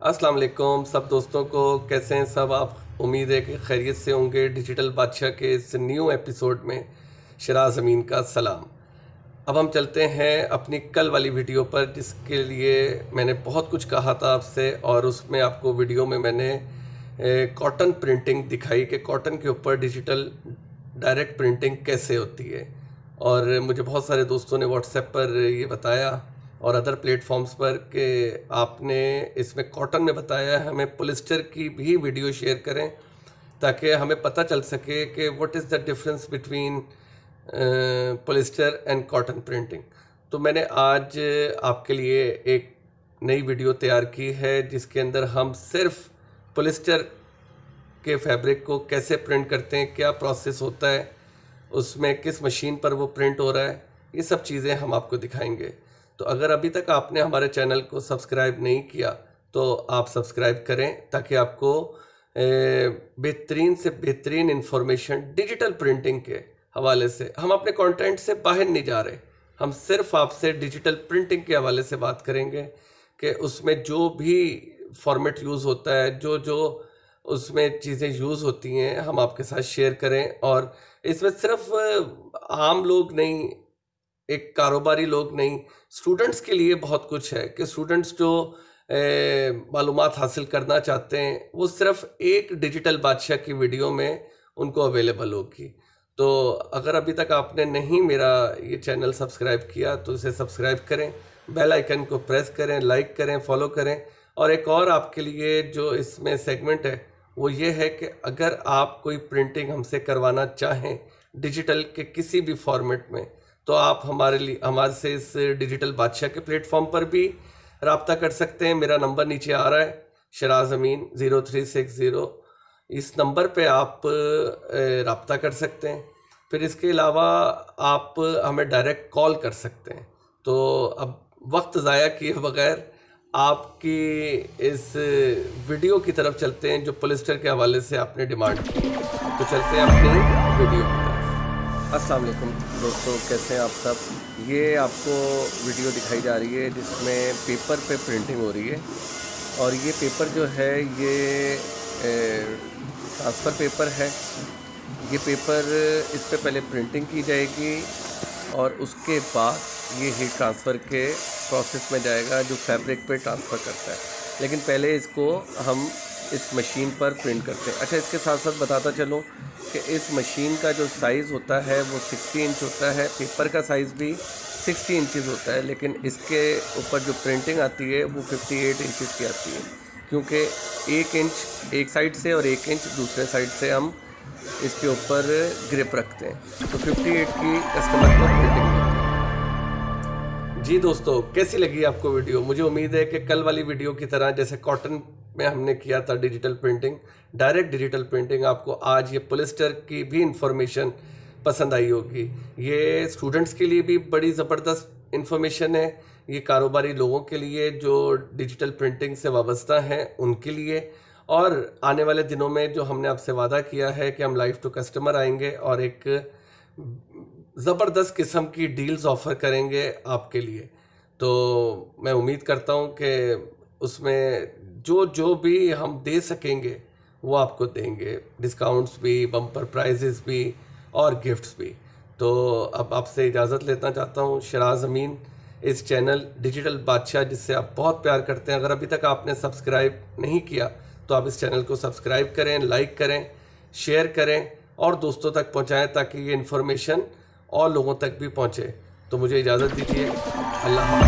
अस्सलाम वालेकुम सब दोस्तों को। कैसे हैं सब आप? उम्मीद है कि खैरियत से होंगे। डिजिटल बादशाह के इस न्यू एपिसोड में शराज अमीन का सलाम। अब हम चलते हैं अपनी कल वाली वीडियो पर, जिसके लिए मैंने बहुत कुछ कहा था आपसे, और उसमें आपको वीडियो में मैंने कॉटन प्रिंटिंग दिखाई कि कॉटन के ऊपर डिजिटल डायरेक्ट प्रिंटिंग कैसे होती है। और मुझे बहुत सारे दोस्तों ने व्हाट्सएप पर ये बताया और अदर प्लेटफॉर्म्स पर कि आपने इसमें कॉटन में बताया है, हमें पॉलिस्टर की भी वीडियो शेयर करें ताकि हमें पता चल सके कि what is the difference between polyester and cotton printing. तो मैंने आज आपके लिए एक नई वीडियो तैयार की है जिसके अंदर हम सिर्फ पॉलिस्टर के फैब्रिक को कैसे प्रिंट करते हैं, क्या प्रोसेस होता है, उसमें किस मशीन पर वो प्रिंट हो रहा है, ये सब चीज़ें हम आपको दिखाएंगे। तो अगर अभी तक आपने हमारे चैनल को सब्सक्राइब नहीं किया तो आप सब्सक्राइब करें ताकि आपको बेहतरीन से बेहतरीन इंफॉर्मेशन डिजिटल प्रिंटिंग के हवाले से, हम अपने कंटेंट से बाहर नहीं जा रहे, हम सिर्फ आपसे डिजिटल प्रिंटिंग के हवाले से बात करेंगे कि उसमें जो भी फॉर्मेट यूज़ होता है, जो जो उसमें चीज़ें यूज़ होती हैं, हम आपके साथ शेयर करें। और इसमें सिर्फ आम लोग नहीं, एक कारोबारी लोग नहीं, स्टूडेंट्स के लिए बहुत कुछ है कि स्टूडेंट्स जो मालूमात हासिल करना चाहते हैं वो सिर्फ एक डिजिटल बादशाह की वीडियो में उनको अवेलेबल होगी। तो अगर अभी तक आपने नहीं मेरा ये चैनल सब्सक्राइब किया तो इसे सब्सक्राइब करें, बेल आइकन को प्रेस करें, लाइक करें, फॉलो करें। और एक और आपके लिए जो इसमें सेगमेंट है वो ये है कि अगर आप कोई प्रिंटिंग हमसे करवाना चाहें डिजिटल के किसी भी फॉर्मेट में, तो आप हमारे से इस डिजिटल बादशाह के प्लेटफॉर्म पर भी रब्ता कर सकते हैं। मेरा नंबर नीचे आ रहा है, शराज अमीन 0360। इस नंबर पे आप रब्ता कर सकते हैं। फिर इसके अलावा आप हमें डायरेक्ट कॉल कर सकते हैं। तो अब वक्त ज़ाया किए बगैर आपकी इस वीडियो की तरफ चलते हैं जो पॉलिस्टर के हवाले से आपने डिमांड की। तो चलते हैं अपनी वीडियो की तरफ। अस्सलाम वालेकुम दोस्तों, कैसे हैं आप सब? ये आपको वीडियो दिखाई जा रही है जिसमें पेपर पे प्रिंटिंग हो रही है। और ये पेपर जो है ये ट्रांसफ़र पेपर है। ये पेपर इस पे पहले प्रिंटिंग की जाएगी और उसके बाद ये हीट ट्रांसफ़र के प्रोसेस में जाएगा जो फैब्रिक पे ट्रांसफ़र करता है। लेकिन पहले इसको हम इस मशीन पर प्रिंट करते हैं। अच्छा, इसके साथ साथ बताता चलूँ कि इस मशीन का जो साइज़ होता है वो 60 इंच होता है। पेपर का साइज़ भी 60 इंचज़ होता है, लेकिन इसके ऊपर जो प्रिंटिंग आती है वो 58 इंचज़ की आती है, क्योंकि 1 इंच एक साइड से और 1 इंच दूसरे साइड से हम इसके ऊपर ग्रिप रखते हैं। तो 58 की कस्टमर को प्रिंटिंग होती है। जी दोस्तों, कैसी लगी आपको वीडियो? मुझे उम्मीद है कि कल वाली वीडियो की तरह जैसे कॉटन में हमने किया था digital printing, direct digital printing, आपको आज ये पॉलिस्टर की भी इंफॉर्मेशन पसंद आई होगी। ये स्टूडेंट्स के लिए भी बड़ी ज़बरदस्त इंफॉर्मेशन है, ये कारोबारी लोगों के लिए जो डिजिटल प्रिंटिंग से वाबस्ता हैं उनके लिए, और आने वाले दिनों में जो हमने आपसे वादा किया है कि हम लाइव टू कस्टमर आएंगे और एक ज़बरदस्त किस्म की डील्स ऑफ़र करेंगे आपके लिए। तो मैं उम्मीद करता हूँ कि उसमें जो जो भी हम दे सकेंगे वो आपको देंगे, डिस्काउंट्स भी, बम्पर प्राइजेस भी और गिफ्ट्स भी। तो अब आपसे इजाज़त लेना चाहता हूँ। शराज अमीन, इस चैनल डिजिटल बादशाह जिससे आप बहुत प्यार करते हैं, अगर अभी तक आपने सब्सक्राइब नहीं किया तो आप इस चैनल को सब्सक्राइब करें, लाइक करें, शेयर करें और दोस्तों तक पहुँचाएँ ताकि ये इन्फॉर्मेशन और लोगों तक भी पहुँचे। तो मुझे इजाज़त दीजिए। अल्लाह।